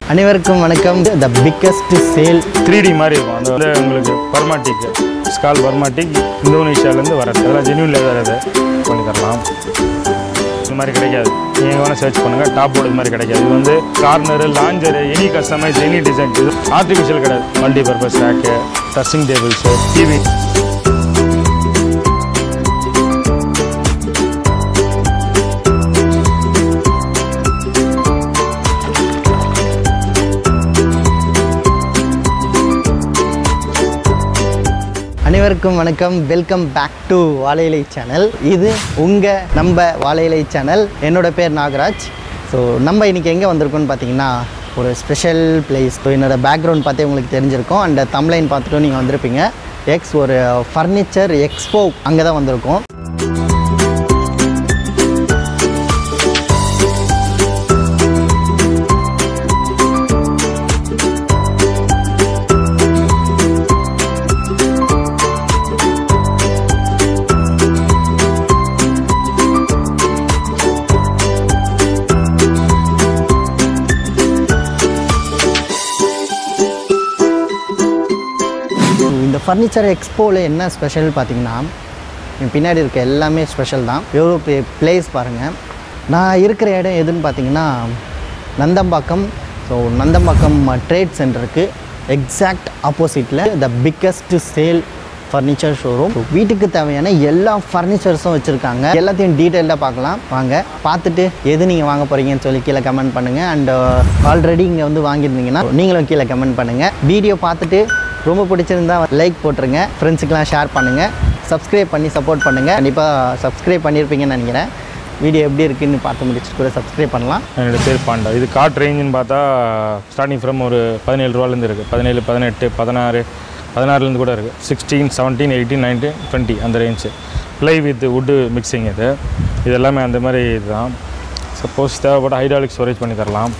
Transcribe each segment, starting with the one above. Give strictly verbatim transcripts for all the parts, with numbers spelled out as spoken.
அனைவருக்கும் வணக்கம். The biggest sale three D மாதிரி இருக்கும். அது வந்து உங்களுக்கு பர்மாட்டிக் ஸ்கால் பர்மாட்டிக் இந்தோனேஷியாவிலேருந்து வரது. அதெல்லாம் ஜென்யூன் லெதர் அதை பண்ணி தரலாம். இது மாதிரி கிடைக்காது. நீங்கள் வேணால் சர்ச் பண்ணுங்கள். டாப் போர்டு இது மாதிரி கிடைக்காது. இது வந்து corner lounger any customise any design. இது ஆர்டிஃபிஷியல் கிடையாது. Multi purpose rack dressing tables TV. அனைவருக்கும் வணக்கம். Welcome back to Vazhaiyilai channel. இது உங்கள் நம்ம வாழையிலை சேனல். என்னோட பேர் நாகராஜ். ஸோ நம்ம இன்றைக்கி எங்கே வந்திருக்கோன்னு பார்த்தீங்கன்னா ஒரு ஸ்பெஷல் பிளேஸ். ஸோ என்னோடய பேக்ரவுண்ட் பார்த்தே உங்களுக்கு தெரிஞ்சிருக்கும். அண்ட் தம்ப்லைன் பார்த்துட்டும் நீங்கள் வந்திருப்பீங்க. எக்ஸ் ஒரு ஃபர்னிச்சர் எக்ஸ்போ அங்கே தான் வந்திருக்கோம். இந்த ஃபர்னிச்சர் எக்ஸ்போவில் என்ன ஸ்பெஷல் பார்த்தீங்கன்னா பின்னாடி இருக்க எல்லாமே ஸ்பெஷல் தான். எவ்வளோ பிளேஸ் பாருங்கள். நான் இருக்கிற இடம் எதுன்னு பார்த்தீங்கன்னா நந்தம்பாக்கம். ஸோ நந்தம்பாக்கம் ட்ரேட் சென்டருக்கு எக்ஸாக்ட் ஆப்போசிட்டில் the biggest sale furniture showroom. வீட்டுக்கு தேவையான எல்லா ஃபர்னிச்சர்ஸும் வச்சுருக்காங்க. எல்லாத்தையும் டீட்டெயிலாக பார்க்கலாம். வாங்க பார்த்துட்டு எது நீங்கள் வாங்க போகிறீங்கன்னு சொல்லி கீழே கமெண்ட் பண்ணுங்கள். அண்ட் ஆல்ரெடி இங்கே வந்து வாங்கியிருந்தீங்கன்னா நீங்களும் கீழே கமெண்ட் பண்ணுங்கள். வீடியோ பார்த்துட்டு ரொம்ப பிடிச்சிருந்தா லைக் போட்டுருங்க. ஃப்ரெண்ட்ஸுக்கெலாம் ஷேர் பண்ணுங்கள். சப்ஸ்கிரைப் பண்ணி சப்போர்ட் பண்ணுங்கள். கண்டிப்பாக சப்ஸ்கிரைப் பண்ணியிருப்பீங்கன்னு நினைக்கிறேன். வீடியோ எப்படி இருக்குதுன்னு பார்த்து முடிச்சுட்டு கூட சப்ஸ்கிரைப் பண்ணலாம். என்னோட பேர் பாண்டா. இது கார்ட் ரேஞ்சுன்னு பார்த்தா ஸ்டார்டிங் ஃப்ரம் ஒரு பதினேழு ரூபாலேருந்து இருக்குது. பதினேழு பதினெட்டு பதினாறு பதினாறுலேருந்து கூட இருக்குது. Sixteen seventeen eighteen nineteen twenty அந்த range. Ply with wood mixing. இது இது எல்லாமே அந்த மாதிரி இதுதான். சப்போஸ் தேவைப்பட்ட ஹைட்ராலிக் ஸ்டோரேஜ் பண்ணி தரலாம்.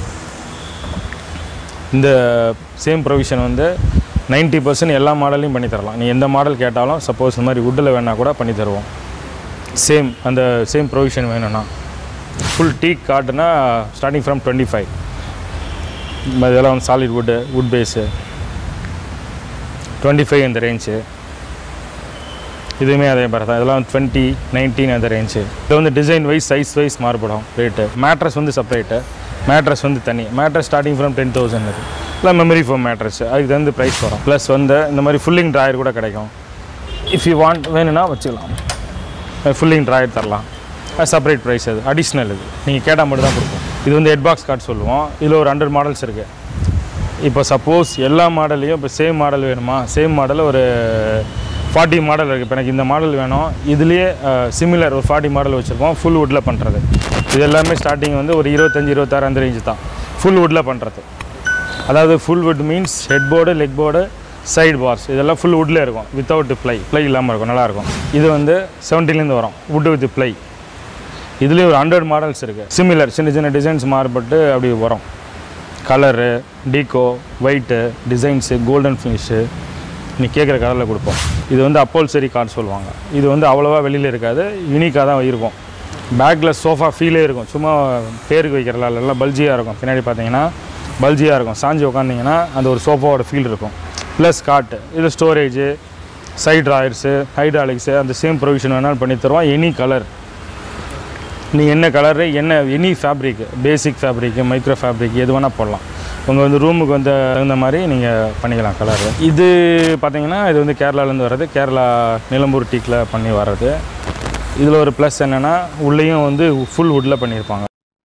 இந்த சேம் ப்ரொவிஷன் வந்து நைன்ட்டி பர்சன்ட் எல்லா மாடலையும் பண்ணி தரலாம். நீ எந்த மாடல் கேட்டாலும் சப்போஸ் இந்த மாதிரி வுட்டில் வேணால் கூட பண்ணி தருவோம். சேம் அந்த சேம் ப்ரொவிஷன் வேணும்னா ஃபுல் டீக் காட்டுனா ஸ்டார்டிங் ஃப்ரம் டுவெண்ட்டி ஃபைவ். இதெல்லாம் வந்து solid wood wood base twenty five அந்த ரேஞ்சு. இதுவுமே அதே மாதிரி தான். இதெல்லாம் டுவெண்ட்டி நைன்டீன் அந்த ரேஞ்சு. இது வந்து டிசைன் வைஸ் சைஸ் வைஸ் மாறுபடும் ரேட்டு. மேட்ரஸ் வந்து செப்பரேட்டு, மேட்ரஸ் வந்து தனி. Mattress starting from ten thousand இருக்குது. இல்லை மெமரி ஃபோம் மேட்ரஸ் அதுக்கு வந்து ப்ரைஸ் வரும். ப்ளஸ் வந்து இந்த மாதிரி ஃபுல்லிங் ட்ராயர் கூட கிடைக்கும். இஃப் யூ வாண்ட் வேணும்னா வச்சுக்கலாம். ஃபுல்லிங் ட்ராயர் தரலாம். அது செப்பரேட் ப்ரைஸ். அது அடிஷ்னல். இது நீங்கள் கேட்டால் மட்டும் தான் கொடுப்போம். இது வந்து ஹெட் பாக்ஸ் கார்டு சொல்லுவோம். இதில் ஒரு ஹண்ட்ரட் மாடல்ஸ் இருக்குது. இப்போ சப்போஸ் எல்லா மாடல்லையும் இப்போ சேம் மாடல் வேணுமா, சேம் மாடலில் ஒரு ஃபார்ட்டி மாடல் இருக்குது. இப்போ எனக்கு இந்த மாடல் வேணும். இதுலேயே சிமிலர் ஒரு ஃபார்ட்டி மாடல் வச்சுருப்போம். ஃபுல் வுட்டில் பண்ணுறது. இது எல்லாமே ஸ்டார்டிங் வந்து ஒரு இருபத்தஞ்சி இருபத்தாறு அந்த ரேஞ்சு தான் ஃபுல் வுட்டில் பண்ணுறது. அதாவது full wood means head board, leg board, side bars இதெல்லாம் ஃபுல் வுட்டில் இருக்கும். Without ply. ப்ளை இல்லாமல் இருக்கும். நல்லாயிருக்கும். இது வந்து செவன்டீன்லேருந்து வரும் வுட்டு வித் ப்ளை. இதுலேயே ஒரு ஹண்ட்ரட் மாடல்ஸ் இருக்குது. சிமிலர் சின்ன சின்ன டிசைன்ஸ் மாறுபட்டு அப்படி வரும். கலரு, டீகோ, ஒயிட்டு, டிசைன்ஸு, கோல்டன் ஃபினிஷு நீ கேட்குற கலரில் கொடுப்போம். இது வந்து அப்போல்சரி கார்டு சொல்லுவாங்க. இது வந்து அவ்வளோவா வெளியில் இருக்காது. யூனிக்காக தான் இருக்கும். பேக்கில் சோஃபா ஃபீலே இருக்கும். சும்மா பேருக்கு வைக்கிறல எல்லாம் பல்ஜியாக இருக்கும். பின்னாடி பார்த்தீங்கன்னா பல்ஜியாக இருக்கும். சாஞ்சி உட்காந்திங்கன்னா அந்த ஒரு சோஃபாவோட ஃபீல் இருக்கும். ப்ளஸ் காட்டு இது ஸ்டோரேஜு, சைட் ட்ராயர்ஸு, ஹைட்ராலிக்ஸு அந்த சேம் ப்ரொவிஷன் வேணாலும் பண்ணி தருவோம். எனி கலர் நீ என்ன கலரு என்ன any fabric, basic fabric, micro fabric எது வேணால் போடலாம். உங்கள் வந்து ரூமுக்கு வந்து தகுந்த மாதிரி நீங்கள் பண்ணிக்கலாம் கலரு. இது பார்த்தீங்கன்னா இது வந்து கேரளாலேருந்து வர்றது. கேரளா நிலம்பூர் டீக்கில் பண்ணி வர்றது. இதில் ஒரு ப்ளஸ் என்னென்னா உள்ளேயும் வந்து ஃபுல் வுட்டில் பண்ணியிருப்பாங்க.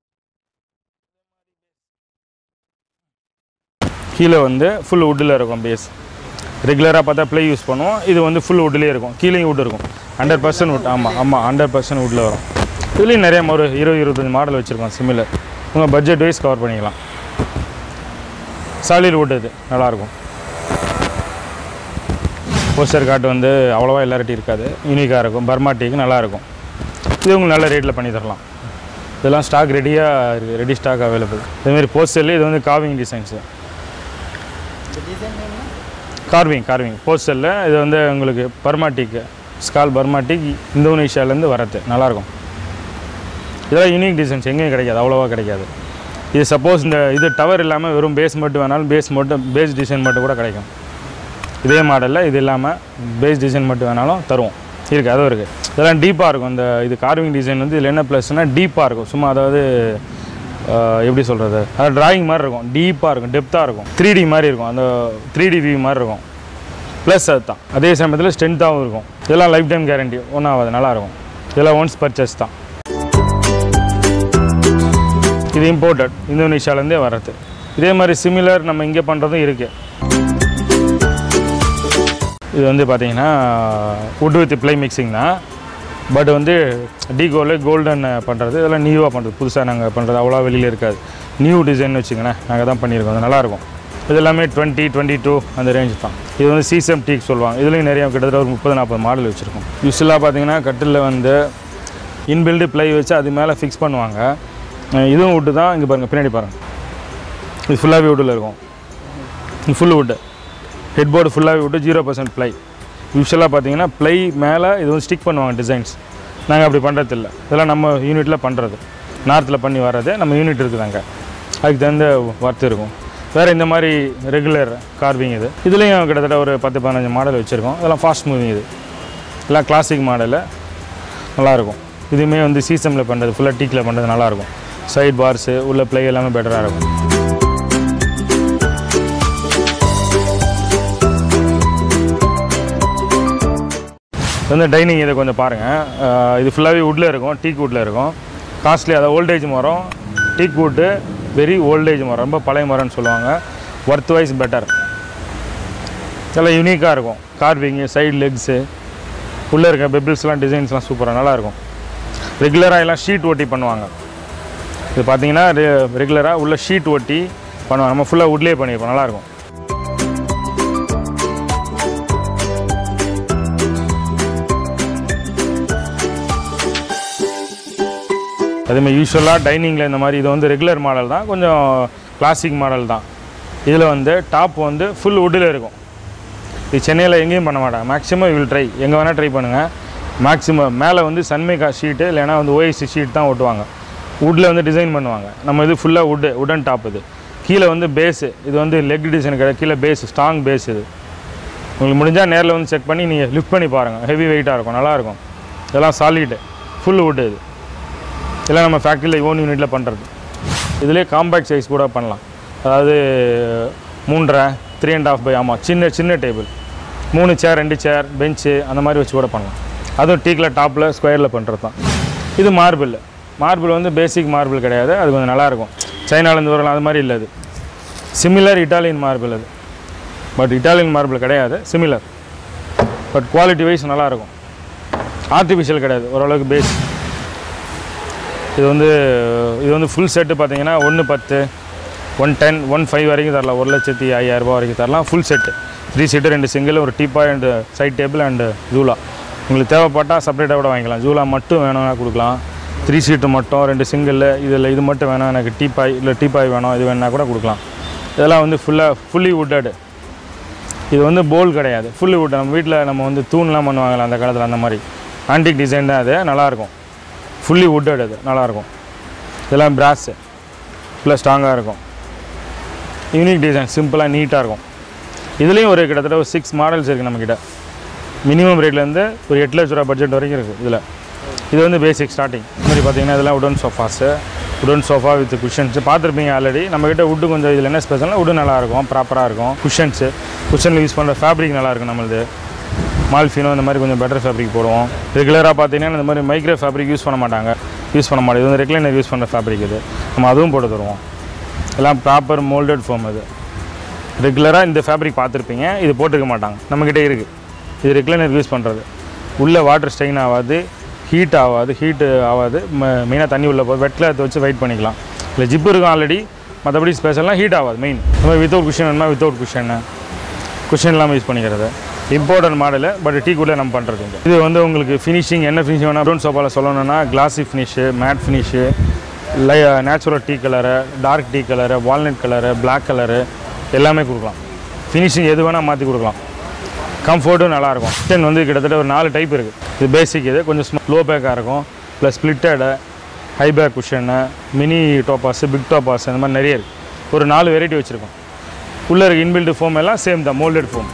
கீழே வந்து ஃபுல் வுட்டில் இருக்கும் பேஸ். ரெகுலராக பார்த்தா ப்ளே யூஸ் பண்ணுவோம். இது வந்து ஃபுல் வுட்லேயே இருக்கும். கீழேயும் வுட் இருக்கும். Hundred percent wood. ஆமாம் ஆமாம் ஹண்ட்ரட் பர்சன்ட் வுட்டில் வரும். இதுலேயும் நிறைய ஒரு இருபது இருபத்தஞ்சி மாடல் வச்சுருக்கோம். சிமிலர் உங்கள் பட்ஜெட் வைஸ் கவர் பண்ணிக்கலாம். சாலிட் வுட் இது நல்லாயிருக்கும். போஸ்டர் கார்டு வந்து அவ்வளோவா எல்லார்ட்டி இருக்காது. யூனிக்காக இருக்கும். பர்மாட்டிக்கு நல்லாயிருக்கும். இது உங்களுக்கு நல்ல ரேட்டில் பண்ணி தரலாம். இதெல்லாம் ஸ்டாக் ரெடியாக இருக்குது. Ready stock available. இதுமாரி போஸ்டர்லேயே இது வந்து கார்விங் டிசைன்ஸு. கார்விங் கார்விங் போஸ்டரில் இது வந்து உங்களுக்கு பர்மாட்டிக் ஸ்கால் பர்மாட்டிக் இந்தோனேஷியாவிலேருந்து வரது. நல்லாயிருக்கும். இதெல்லாம் யூனிக் டிசைன்ஸ் எங்கேயும் கிடைக்காது. அவ்வளோவா கிடைக்காது. இது சப்போஸ் இந்த இது டவர் இல்லாமல் வெறும் பேஸ் மட்டும் வேணாலும் பேஸ் மட்டும் பேஸ் டிசைன் மட்டும் கூட கிடைக்கும். இதே மாடலில் இது இல்லாமல் பேஸ் டிசைன் மட்டும் வேணாலும் தருவோம். இருக்குது, அதுவும் இருக்குது. இதெல்லாம் டீப்பாக இருக்கும். இந்த இது கார்விங் டிசைன் வந்து இதில் என்ன ப்ளஸ்னால் டீப்பாக இருக்கும். சும்மா அதாவது எப்படி சொல்கிறது, அது ட்ராயிங் மாதிரி இருக்கும், டீப்பாக இருக்கும், டெப்த்தாக இருக்கும், த்ரீ டி மாதிரி இருக்கும், அந்த த்ரீ டி வியூ மாதிரி இருக்கும். ப்ளஸ் அது தான் அதே சமயத்தில் ஸ்ட்ரென்த்தாகவும் இருக்கும். இதெல்லாம் லைஃப் டைம் கேரண்டி, ஒன்றும் ஆகாது, நல்லாயிருக்கும். இதெல்லாம் ஒன்ஸ் பர்ச்சேஸ் தான். இது இம்போர்ட்டட், இந்தோனேஷியாவிலேருந்தே வர்றது. இதே மாதிரி சிமிலர் நம்ம இங்கே பண்ணுறதும் இருக்குது. இது வந்து பார்த்திங்கன்னா வுட் வித் ப்ளை மிக்சிங் தான். பட் வந்து டீகோவில் கோல்டன் பண்ணுறது, இதெல்லாம் நியூவாக பண்ணுறது, புதுசாக நாங்கள் பண்ணுறது அவ்வளோ வெளியில் இருக்காது. நியூ டிசைன் வச்சுங்களேன், நாங்கள் தான் பண்ணியிருக்கோம். அது நல்லாயிருக்கும். இது எல்லாமே டுவெண்ட்டி டுவெண்ட்டி டூ அந்த ரேஞ்ச் தான். இது வந்து சீசம் டீக் சொல்லுவாங்க. இதுலேயும் நிறைய கிட்டத்தட்ட ஒரு முப்பது நாற்பது மாடல் வச்சுருக்கோம். யூஸ்வலாக பார்த்திங்கன்னா கட்டிலில் வந்து இன்பில்டு ப்ளை வச்சு அது மேலே ஃபிக்ஸ் பண்ணுவாங்க. இதுவும் வுட்டு தான். இங்கே பாருங்கள், பின்னாடி பாருங்கள், இது ஃபுல்லாகவே வுட்டில் இருக்கும். இது ஃபுல் வுட்டு, ஹெட் போர்டு ஃபுல்லாகவே வுட்டு, ஜீரோ பர்சன்ட் ப்ளை. யூஸ்வலாக பார்த்தீங்கன்னா ப்ளை மேலே இது வந்து ஸ்டிக் பண்ணுவாங்க டிசைன்ஸ். நாங்கள் அப்படி பண்ணுறதில்ல. இதெல்லாம் நம்ம யூனிட்டில் பண்ணுறது, நார்த்தில் பண்ணி வர்றது நம்ம யூனிட் இருக்குது அங்கே. அதுக்கு தகுந்த ஒர்த்து இருக்கும். வேறு இந்த மாதிரி ரெகுலர் கார்விங் இது. இதுலேயும் கிட்டத்தட்ட ஒரு பத்து பதினஞ்சு மாடல் வச்சுருக்கோம். இதெல்லாம் ஃபாஸ்ட் மூவிங். இது எல்லாம் கிளாசிக் மாடலில் நல்லாயிருக்கும். இதுவுமே வந்து சீசமில் பண்ணுறது, ஃபுல்லாக டீக்கில் பண்ணுறது நல்லாயிருக்கும். சைட் பார்ஸு உள்ள ப்ளை எல்லாமே பெட்டராக இருக்கும். வந்து டைனிங் இதை கொஞ்சம் பாருங்கள். இது ஃபுல்லாகவே வுட்டில் இருக்கும், டீக் வுட்டில் இருக்கும். காஸ்ட்லி, அதை ஓல்டேஜ் மரம். டீக் வுட்டு வெரி ஓல்டேஜ் மரம், ரொம்ப பழைய மரம்னு சொல்லுவாங்க. Worth wise better. எல்லாம் யூனிக்காக இருக்கும். கார்விங்கு, சைடு லெக்ஸு, உள்ளே இருக்க பெபிள்ஸ்லாம் டிசைன்ஸ்லாம் சூப்பராக நல்லாயிருக்கும். ரெகுலராக எல்லாம் ஷீட் ஓட்டி பண்ணுவாங்க. இது பார்த்தீங்கன்னா ரெகுலராக உள்ள ஷீட் ஓட்டி பண்ணுவாங்க. நம்ம ஃபுல்லாக வுட்லேயே பண்ணியிருப்போம், நல்லாயிருக்கும். அதேமாதிரி யூஸ்வலாக டைனிங்கில் இந்த மாதிரி இது வந்து ரெகுலர் மாடல் தான், கொஞ்சம் கிளாசிக் மாடல் தான். இதில் வந்து டாப் வந்து ஃபுல் வுட்டில் இருக்கும். இது சென்னையில் எங்கேயும் பண்ண மாட்டாங்க. மேக்ஸிமம் வில் ட்ரை, எங்கே வேணால் ட்ரை பண்ணுங்கள். மேக்ஸிமம் மேலே வந்து சன்மேகா ஷீட்டு இல்லைனா வந்து ஓஎஸ்சி ஷீட் தான் ஓட்டுவாங்க. வுட்டில் வந்து டிசைன் பண்ணுவாங்க. நம்ம இது ஃபுல்லாக வுட்டு, வுடன் டாப். இது கீழே வந்து பேஸு, இது வந்து லெக் டிசைன் கிடையாது, கீழே பேஸ், ஸ்ட்ராங் பேஸ். இது உங்களுக்கு முடிஞ்சால் நேரில் வந்து செக் பண்ணி நீங்கள் லிஃப்ட் பண்ணி பாருங்கள். ஹெவி வெயிட்டாக இருக்கும், நல்லாயிருக்கும். இதெல்லாம் சாலிடு ஃபுல் வுட்டு. இது இதெல்லாம் நம்ம ஃபேக்ட்ரியில் ஓன் யூனிட்டில் பண்ணுறது. இதிலே காம்பேக்ட் சைஸ் கூட பண்ணலாம். அதாவது மூன்றரை த்ரீ அண்ட் ஆஃப் பை, ஆமாம், சின்ன சின்ன டேபிள், மூணு சேர், ரெண்டு சேர், பெஞ்சு அந்த மாதிரி வச்சு கூட பண்ணலாம். அதுவும் டீக்கில் டாப்பில் ஸ்கொயரில் பண்ணுறது தான். இது மார்பிள். மார்பிள் வந்து பேசிக் மார்பிள் கிடையாது, அது கொஞ்சம் நல்லாயிருக்கும். சைனாலேருந்து வரலாம், அது மாதிரி இல்லை. அது சிமிலர் இட்டாலியன் மார்பிள். அது பட் இட்டாலியன் மார்பிள் கிடையாது, சிமிலர். பட் குவாலிட்டி வைஸ் நல்லாயிருக்கும். ஆர்டிஃபிஷியல் கிடையாது, ஓரளவுக்கு பேஸ். இது வந்து இது வந்து ஃபுல் செட்டு பார்த்தீங்கன்னா ஒன்று பத்து, ஒன் டென், ஒன் ஃபைவ் வரைக்கும் தரலாம். ஒரு லட்சத்தி ஐயாயிரரூபா வரைக்கும் தரலாம். ஃபுல் செட்டு, த்ரீ சீட்டு, ரெண்டு சிங்கிள், ஒரு teapoy and side table and jhula. உங்களுக்கு தேவைப்பட்டால் செப்பரேட்டாக கூட வாங்கிக்கலாம். ஜூலா மட்டும் வேணும்னா கொடுக்கலாம். த்ரீ சீட்டு மட்டும், ரெண்டு சிங்கிள், இதில் இது மட்டும் வேணும், எனக்கு டீப்பாய் இல்லை டீப்பாய் வேணும், இது வேணால் கூட கொடுக்கலாம். இதெல்லாம் வந்து ஃபுல்லாக ஃபுல்லி வுட்டடு. இது வந்து போல் கிடையாது, ஃபுல்லி வுட். நம்ம வீட்டில் நம்ம வந்து தூண்லாம் பண்ணுவாங்கள்ல அந்த காலத்தில், அந்த மாதிரி ஆன்டிக் டிசைன் தான். அது நல்லாயிருக்கும். Fully wooded. அது நல்லாயிருக்கும். இதெல்லாம் பிராஸு, ஃபுல்லாக ஸ்ட்ராங்காக இருக்கும். யூனிக் டிசைன், சிம்பிளாக நீட்டாக இருக்கும். இதுலேயும் ஒரு கிட்டத்தட்ட ஒரு சிக்ஸ் மாடல்ஸ் இருக்குது நம்மக்கிட்ட. மினிமம் ரேட்லேருந்து ஒரு எட்டு லட்ச ரூபா பட்ஜெட் வரைக்கும் இருக்குது இதில். இது வந்து பேசிக் ஸ்டார்டிங். இந்த மாதிரி பார்த்தீங்கன்னா இதெல்லாம் wooden sofas, wooden sofa with cushions பார்த்துருப்பீங்க ஆல்ரெடி. நம்மக்கிட்ட வுட்டு கொஞ்சம் இதில் என்ன ஸ்பெஷல்னால் வுட்டு நல்லாயிருக்கும், ப்ராப்பராக இருக்கும். குஷன்ஸு, குஷனில் யூஸ் பண்ணுற ஃபேப்ரிக் நல்லாயிருக்கும். நம்மளது மால்ஃபினோ இந்த மாதிரி கொஞ்சம் பெட்டர் ஃபேப்ரிக் போடுவோம். ரெகுலராக பார்த்தீங்கன்னா இந்த மாதிரி மைக்ரோ ஃபேப்ரிக் யூஸ் பண்ண மாட்டாங்க, யூஸ் பண்ண மாட்டேன். இது வந்து ரெகுலர் யூஸ் பண்ணுற ஃபேப்ரிக். இது நம்ம அதுவும் போட்டு தருவோம். எல்லாம் ப்ராப்பர் மோல்டட் ஃபார்ம். இது ரெகுலராக இந்த ஃபேப்ரிக் பார்த்துருப்பீங்க, இது போட்டுக்க மாட்டாங்க, நம்மக்கிட்டே இருக்குது. இது ரெகுலர் யூஸ் பண்ணுறது. உள்ளே வாட்டர் ஸ்ட்ரெயின் ஆகாது, ஹீட் ஆகாது, ஹீட்டு ஆகாது. மெயினாக தண்ணி உள்ளே போய் வெட் கிளாத் வச்சு வெயிட் பண்ணிக்கலாம். இல்லை ஜிப்பு இருக்கும் ஆல்ரெடி, மற்றபடி ஸ்பெஷல்லாம் ஹீட் ஆகாது. மெயின் நம்ம வித்தவுட் குஷன் வேணுமா, வித்தவுட் குஷன், குஷன் இல்லாமல் யூஸ் பண்ணிக்கிறது. இம்பார்ட்டன்ட் மாடலு, பட் டீ கூட நம்ம பண்ணுறது. இது வந்து உங்களுக்கு ஃபினிஷிங் என்ன ஃபினிஷிங் வேணால் ப்ரௌன் சோஃபாவில் சொல்லணும்னா கிளாஸி ஃபினிஷு, மேட் ஃபினிஷு, லை natural teak colour, dark teak colour, walnut colour, black colour எல்லாமே கொடுக்கலாம். ஃபினிஷிங் எது வேணால் மாற்றி கொடுக்கலாம். கம்ஃபர்ட்டும் நல்லாயிருக்கும். கிச்சன் வந்து கிட்டத்தட்ட ஒரு நாலு டைப் இருக்குது. இது பேசிக். இது கொஞ்சம் ஸ்ம லோ பேக்காக இருக்கும், plus splitted, high back cushion, mini டோப்பாஸு, பிக் டோப்பாஸ், அந்த மாதிரி நிறைய இருக்குது. ஒரு நாலு வெரைட்டி வச்சுருக்கோம். உள்ளே இருக்க இன்பில்டு ஃபோம் எல்லாம் சேம் தான், மோல்டட் ஃபோம்.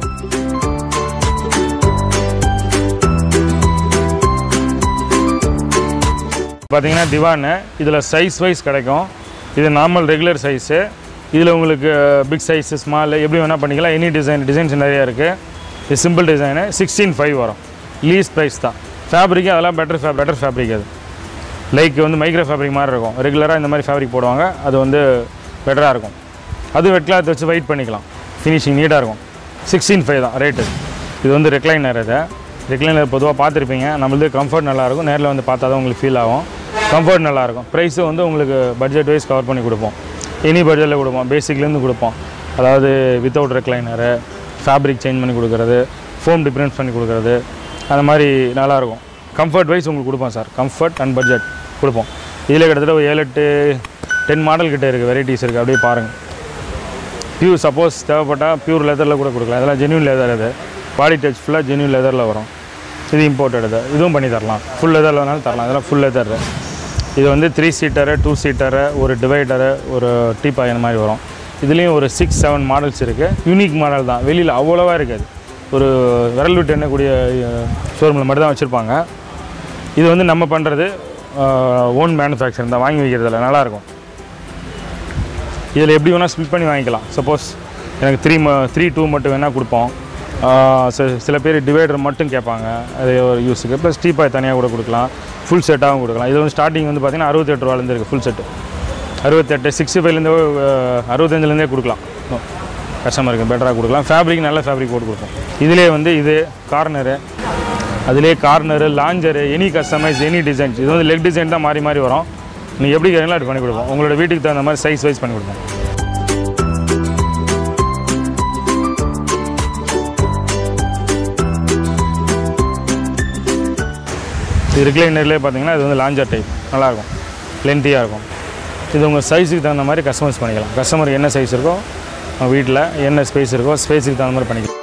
பார்த்தீங்கன்னா திவானு இதில் சைஸ் வைஸ் கிடைக்கும். இது நார்மல் ரெகுலர் சைஸு. இதில் உங்களுக்கு பிக் சைஸு, ஸ்மால் எப்படி வேணால் பண்ணிக்கலாம். எனி டிசைன் டிசைன்ஸ் நிறையா இருக்குது. இது சிம்பிள் டிசைனு சிக்ஸ்டீன் ஃபைவ் வரும். லீஸ் ப்ரைஸ் தான். ஃபேப்ரிக்கு அதெல்லாம் பெட்டர் ஃபே பெட்டர் ஃபேப்ரிக். அது லைக் வந்து மைக்ரோ ஃபேப்ரிக் மாதிரி இருக்கும். ரெகுலராக இந்த மாதிரி ஃபேப்ரிக் போடுவாங்க. அது வந்து பெட்டராக இருக்கும். அது வெட் கிளாத் வச்சு வெயிட் பண்ணிக்கலாம். ஃபினிஷிங் நீட்டாக இருக்கும். சிக்ஸ்டீன் ஃபைவ் தான் ரேட்டு. இது வந்து ரெக்லைனர். இது ரெக்லைனர் பொதுவாக பார்த்துருப்பீங்க. நம்மளது கம்ஃபர்ட் நல்லாயிருக்கும். நேரில் வந்து பார்த்தா தான் உங்களுக்கு ஃபீல் ஆகும். கம்ஃபர்ட் நல்லாயிருக்கும். ப்ரைஸு வந்து உங்களுக்கு பட்ஜெட் வைஸ் கவர் பண்ணி கொடுப்போம். எனி பட்ஜெட்டில் கொடுப்போம். பேசிக்லேருந்து கொடுப்போம். அதாவது வித்தவுட் ரெக்லைனரு, ஃபேப்ரிக் சேஞ்ச் பண்ணி கொடுக்குறது, ஃபோம் டிஃப்ரென்ஸ் பண்ணி கொடுக்குறது, அந்த மாதிரி நல்லாயிருக்கும். கம்ஃபர்ட் வைஸ் உங்களுக்கு கொடுப்போம் சார். கம்ஃபர்ட் அண்ட் பட்ஜெட் கொடுப்போம். இதில் கிட்டத்தட்ட ஒரு ஏழு எட்டு டென் மாடல் கிட்டே இருக்குது. வெரைட்டிஸ் இருக்குது. அப்படியே பாருங்கள். பியூர் சப்போஸ் தேவைப்பட்டால் பியூர் லெதரில் கூட கொடுக்கலாம். இதெல்லாம் ஜென்யூன் லெதர். இது பாடி டச் ஃபுல்லாக ஜென்யூன் லெதரில் வரும். இது இம்போர்ட்டட். இது இதுவும் பண்ணி தரலாம். ஃபுல் லெதரில் வேணாலும் தரலாம். இதெல்லாம் ஃபுல் லெதர். இது வந்து த்ரீ சீட்டரு, டூ சீட்டரு, ஒரு டிவைடரு, ஒரு டீப்பாய் அந்த மாதிரி வரும். இதுலேயும் ஒரு சிக்ஸ் செவன் மாடல்ஸ் இருக்குது. யூனிக் மாடல் தான். வெளியில் அவ்வளோவா இருக்காது. ஒரு விரல் விட்டு எண்ணக்கூடிய ஷோரூமில் மட்டும் தான் வச்சுருப்பாங்க. இது வந்து நம்ம பண்ணுறது ஓன் மேனுஃபேக்சரிங் தான். வாங்கி வைக்கிறதில்ல. நல்லாயிருக்கும். இதில் எப்படி வேணால் ஸ்பிட் பண்ணி வாங்கிக்கலாம். சப்போஸ் எனக்கு த்ரீ ம த்ரீ டூ மட்டும் வேணால் கொடுப்போம். சில பேர் டிவைடர் மட்டும் கேட்பாங்க. அது ஒரு யூஸுக்கு. ப்ளஸ் டீப்பாய் தனியாக கூட கொடுக்கலாம். ஃபுல் செட்டாகவும் கொடுக்கலாம். இது வந்து ஸ்டார்டிங் வந்து பார்த்திங்கன்னா அறுபத்தெட்டு ரூபாலேருந்து இருக்குது. ஃபுல் செட்டு அறுபத்தெட்டு சிக்ஸ்டி ஃபைவ்லேருந்து அறுபத்தஞ்சிலேருந்தே கொடுக்கலாம். கஸ்டமருக்கு பெட்டராக கொடுக்கலாம். ஃபேப்ரிக் நல்ல ஃபேப்ரிக் போட்டு கொடுப்போம். இதிலே வந்து இது கார்னரு, அதிலே corner, lounger, any customise, any designs. இது வந்து லெக் டிசைன் தான் மாறி மாறி வரும். நீங்கள் எப்படி கேட்கலாம் அது பண்ணி கொடுப்போம். உங்களோட வீட்டுக்கு தகுந்த மாதிரி சைஸ் வைஸ் பண்ணி கொடுப்போம். இது ரிக்ளைனர்லேயே பார்த்தீங்கன்னா இது வந்து லாஞ்சர் டைப். நல்லாயிருக்கும். லென்த்தியாக இருக்கும். இது உங்கள் சைஸுக்கு தகுந்த மாதிரி கஸ்டமைஸ் பண்ணிக்கலாம். கஸ்டமருக்கு என்ன சைஸ் இருக்கோ, வீட்டில் என்ன ஸ்பேஸ் இருக்கோ ஸ்பேஸுக்கு தகுந்த மாதிரி பண்ணிக்கலாம்.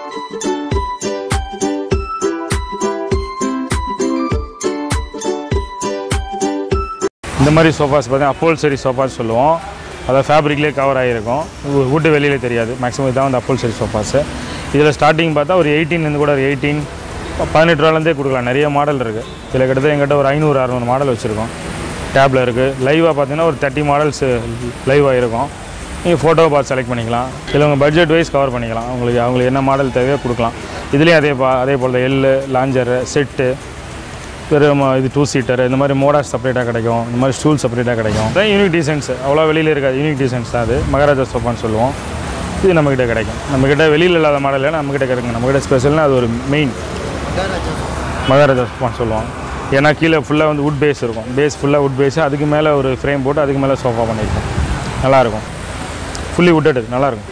இந்த மாதிரி சோஃபாஸ் பார்த்தீங்கன்னா அப்போல்சரி சோஃபாஸ் சொல்லுவோம். அதாவது ஃபேப்ரிக்லேயே கவர் ஆகிருக்கும். வீட்டு வெளியில் தெரியாது. மேக்ஸிமம் இதான் வந்து அப்போல்சரி சோஃபாஸு. இதில் ஸ்டார்டிங் பார்த்தா ஒரு எயிட்டீன்லேருந்து கூட ஒரு எயிட்டீன் பதினெட்டு ரூபாலேருந்தே கொடுக்கலாம். நிறைய மாடல் இருக்குது. இதில் கிட்டத்தட்ட எங்கிட்ட ஒரு ஐநூறு அறுநூறு மாடல் வச்சுருக்கோம். டேப்பில் இருக்குது. லைவாக பார்த்தீங்கன்னா ஒரு தேர்ட்டி மாடல்ஸ் லைவாக இருக்கும். நீங்கள் ஃபோட்டோவை பார்த்து செலக்ட் பண்ணிக்கலாம். இதில் உங்கள் பட்ஜெட் வைஸ் கவர் பண்ணிக்கலாம். உங்களுக்கு அவங்களுக்கு என்ன மாடல் தேவையோ கொடுக்கலாம். இதுலேயும் அதே பா அதே போல் தான் எல்லு, லாஞ்சரு, செட்டு, வெறும் இது டூ சீட்டர், இந்த மாதிரி மோடாஸ் செப்பரேட்டாக கிடைக்கும். இந்த மாதிரி ஸ்டூல் செப்பரேட்டாக கிடைக்கும். அதான் யூனிக் டிசைன்ஸ். அவ்வளோ வெளியில் இருக்காது. யூனிக் டிசைன்ஸ் தான் அது. மகாராஜா சோஃபான்னு சொல்லுவோம். இது நம்மக்கிட்ட கிடைக்கும். நம்மக்கிட்ட வெளியில் இல்லாத மாடலில் நம்மக்கிட்ட கிடைக்கும். நம்மக்கிட்ட ஸ்பெஷல்னால் அது ஒரு மெயின் மகாராஜா சோஃபான்னு சொல்லுவோம். ஏன்னா கீழே ஃபுல்லாக வந்து வுட் பேஸ் இருக்கும். பேஸ் ஃபுல்லாக வுட் பேஸு. அதுக்கு மேலே ஒரு ஃப்ரேம் போட்டு அதுக்கு மேலே சோஃபா பண்ணியிருக்கோம். நல்லாயிருக்கும். Fully wooded. நல்லாயிருக்கும்.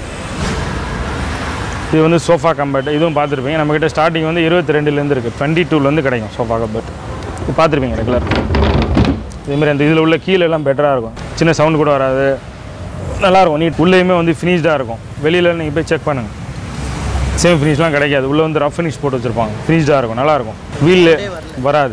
இது வந்து சோஃபா கம்பெட். இதுவும் பார்த்துருப்பீங்க. நம்மக்கிட்ட ஸ்டார்டிங் வந்து இருபத்தி ரெண்டுலேருந்து இருக்குது. டுவெண்ட்டி டூலேருந்து கிடைக்கும் சோஃபா கம்பெட். இது பார்த்துருப்பீங்க ரெகுலர். இதேமாதிரி அந்த இதில் உள்ள கீழே எல்லாம் பெட்டராக இருக்கும். சின்ன சவுண்டு கூட வராது. நல்லாயிருக்கும். நீட் உள்ளேயுமே வந்து ஃபினிஷ்டாக இருக்கும். வெளியில் நீங்கள் போய் செக் பண்ணுங்கள். சேம் ஃபினிஷ்லாம் கிடைக்காது. உள்ளே வந்து ரஃப் ஃபினிஷ் போட்டு வச்சுருப்பாங்க. ஃபினிஷ்டாக இருக்கும். நல்லாயிருக்கும். வீல் வராது.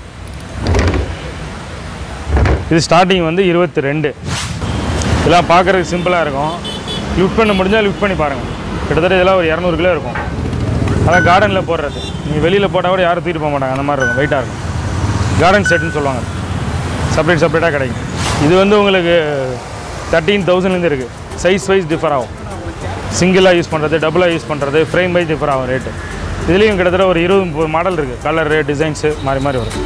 இது ஸ்டார்டிங் வந்து இருபத்தி ரெண்டு. இதெல்லாம் பார்க்குறதுக்கு சிம்பிளாக இருக்கும். லிஃப்ட் பண்ண முடிஞ்சால் லிஃப்ட் பண்ணி பாருங்கள். கிட்டத்தட்ட இதெல்லாம் ஒரு இரநூறு கிலோ இருக்கும். அதான் கார்டனில் போடுறது. நீங்கள் வெளியில் போட்டால் கூட யாரும் தூக்கிட்டு போக மாட்டாங்க. அந்த மாதிரி இருக்கும். வெயிட்டாக இருக்கும். கார்டன் செட்டுன்னு சொல்லுவாங்க. செப்பரேட் செப்பரேட்டாக கிடைக்கும். இது வந்து உங்களுக்கு தேர்ட்டீன் தௌசண்ட்லேருந்து இருக்குது. சைஸ் வைஸ் டிஃபர் ஆகும். சிங்கிளாக யூஸ் பண்ணுறது, டபுளாக யூஸ் பண்ணுறது, ஃப்ரேம் வைஸ் டிஃபர் ஆகும் ரேட்டு. இதுலேயும் கிட்டத்தட்ட ஒரு இருபது முப்பது மாடல் இருக்குது. கலரு, டிசைன்ஸு மாறி மாறி வரும்.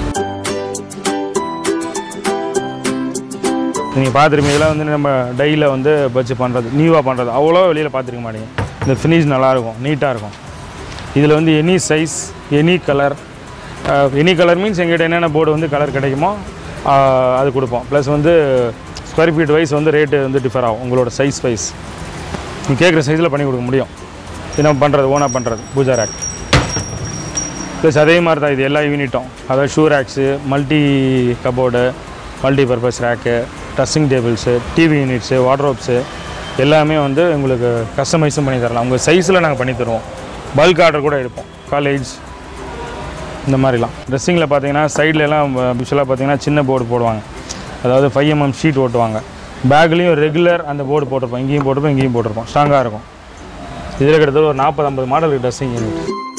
நீங்கள் பார்த்துருப்பீங்க. இதெல்லாம் வந்து நம்ம டையில் வந்து வச்சு பண்ணுறது, நியூவாக பண்ணுறது. அவ்வளோ வெளியில் பார்த்துருக்க மாட்டீங்க. இந்த ஃபினிஷ் நல்லாயிருக்கும். நீட்டாக இருக்கும். இதில் வந்து any size, any colour. Any colour means எங்கிட்ட என்னென்ன போர்டு வந்து கலர் கிடைக்குமோ அது கொடுப்போம். ப்ளஸ் வந்து ஸ்கொயர் ஃபீட் வைஸ் வந்து ரேட்டு வந்து டிஃபர் ஆகும். உங்களோட சைஸ் வைஸ் நீங்கள் கேட்குற சைஸில் பண்ணி கொடுக்க முடியும். இது நம்ம பண்ணுறது ஓனாக பண்ணுறது பூஜா ரேக். ப்ளஸ் அதே மாதிரி தான் இது எல்லா யூனிட்டும். அதாவது shoe racks, multi cupboard, multi purpose rack, dressing tables, TV units, wardrobes எல்லாமே வந்து உங்களுக்கு கஸ்டமைஸும் பண்ணி தரலாம். உங்கள் சைஸில் நாங்கள் பண்ணி தருவோம். பல்க் ஆர்டர் கூட எடுப்போம். காலேஜ் இந்த மாதிரிலாம் ட்ரெஸ்ஸிங்கில் பார்த்தீங்கன்னா சைட்லலாம் விஷுவலாக பார்த்தீங்கன்னா சின்ன போர்டு போடுவாங்க, அதாவது ஃபைவ் எம்எம் ஷீட் ஓட்டுவாங்க. பேக்லேயும் ரெகுலர் அந்த போர்டு போட்டிருப்போம், இங்கேயும் போட்டிருப்போம் இங்கேயும் போட்டிருப்போம், ஸ்ட்ராங்காக இருக்கும். இதில் கிட்டத்தட்ட ஒரு நாற்பது ஐம்பது மாடல் ட்ரெஸ்ஸிங் யூனிட்.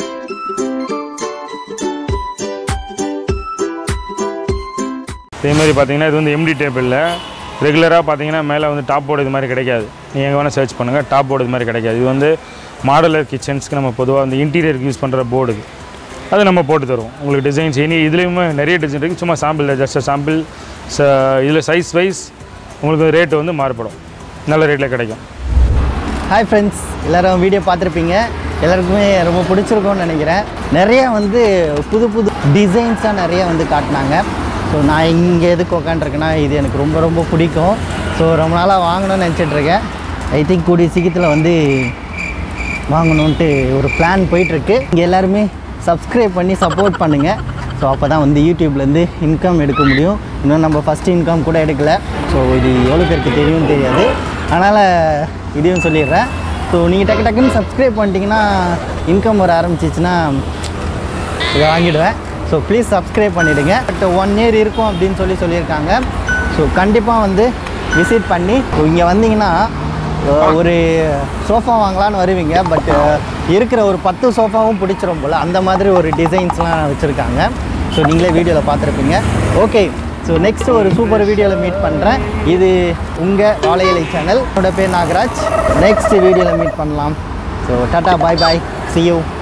இதேமாதிரி பார்த்தீங்கன்னா இது வந்து எம்டி டேபிளில் ரெகுலராக பார்த்தீங்கன்னா மேலே வந்து டாப் போர்டு இது மாதிரி கிடைக்காது. நீங்கள் எங்கே வேணால் சர்ச் பண்ணுங்கள், டாப் போர்டு இது மாதிரி கிடைக்காது. இது வந்து மாடலர் கிச்சன்ஸ்க்கு நம்ம பொதுவாக வந்து இன்டீரியருக்கு யூஸ் பண்ணுற போர்டு இது, அது நம்ம போட்டு தருவோம். உங்களுக்கு டிசைன்ஸ் இனி இதுலேயுமே நிறைய டிசைன் இருக்குது, சும்மா சாம்பிள் ஜஸ்ட் சாம்பிள். ச இதில் சைஸ் வைஸ் உங்களுக்கு ரேட்டு வந்து மாறுபடும், நல்ல ரேட்டில் கிடைக்கும். ஹாய் ஃப்ரெண்ட்ஸ், எல்லோரும் வீடியோ பார்த்துருப்பீங்க, எல்லாருக்குமே ரொம்ப பிடிச்சிருக்கோன்னு நினைக்கிறேன். நிறைய வந்து புது புது டிசைன்ஸாக நிறைய வந்து காட்டினாங்க. ஸோ நான் இங்கே எதுக்கு உக்காண்டிருக்கேன்னா இது எனக்கு ரொம்ப ரொம்ப பிடிக்கும். ஸோ ரொம்ப நாளாக வாங்கணும்னு நினச்சிட்ருக்கேன். ஐ திங்க் கூடிய சீக்கிரத்தில் வந்து வாங்கணுன்ட்டு ஒரு பிளான் போயிட்டுருக்கு. இங்கே எல்லாருமே சப்ஸ்கிரைப் பண்ணி சப்போர்ட் பண்ணுங்கள். ஸோ அப்போ தான் வந்து யூடியூப்லேருந்து இன்கம் எடுக்க முடியும். இன்னும் நம்ம ஃபஸ்ட்டு இன்கம் கூட எடுக்கலை. ஸோ இது எவ்வளோ பேருக்கு தெரியும்னு தெரியாது, அதனால் இதையும் சொல்லிடுறேன். ஸோ நீங்கள் டக்கு டக்குன்னு சப்ஸ்கிரைப் பண்ணிட்டீங்கன்னா இன்கம் வர ஆரம்பிச்சிச்சுன்னா இதை வாங்கிடுவேன். ஸோ ப்ளீஸ் சப்ஸ்கிரைப் பண்ணிவிடுங்க. பட் ஒன் இயர் இருக்கும் அப்படின்னு சொல்லி சொல்லியிருக்காங்க. ஸோ கண்டிப்பாக வந்து விசிட் பண்ணி இங்கே வந்தீங்கன்னா ஒரு சோஃபா வாங்கலான்னு வருவீங்க. பட் இருக்கிற ஒரு பத்து சோஃபாவும் பிடிச்சிரும் போல், அந்த மாதிரி ஒரு டிசைன்ஸ்லாம் வச்சுருக்காங்க. ஸோ நீங்களே வீடியோவில் பார்த்துருப்பீங்க. ஓகே, ஸோ நெக்ஸ்ட்டு ஒரு சூப்பர் வீடியோவில் மீட் பண்ணுறேன். இது உங்கள் வாழை இலை சேனல். என்னோட பேர் நாகராஜ். நெக்ஸ்ட் வீடியோவில் மீட் பண்ணலாம். So tata, bye bye, see you.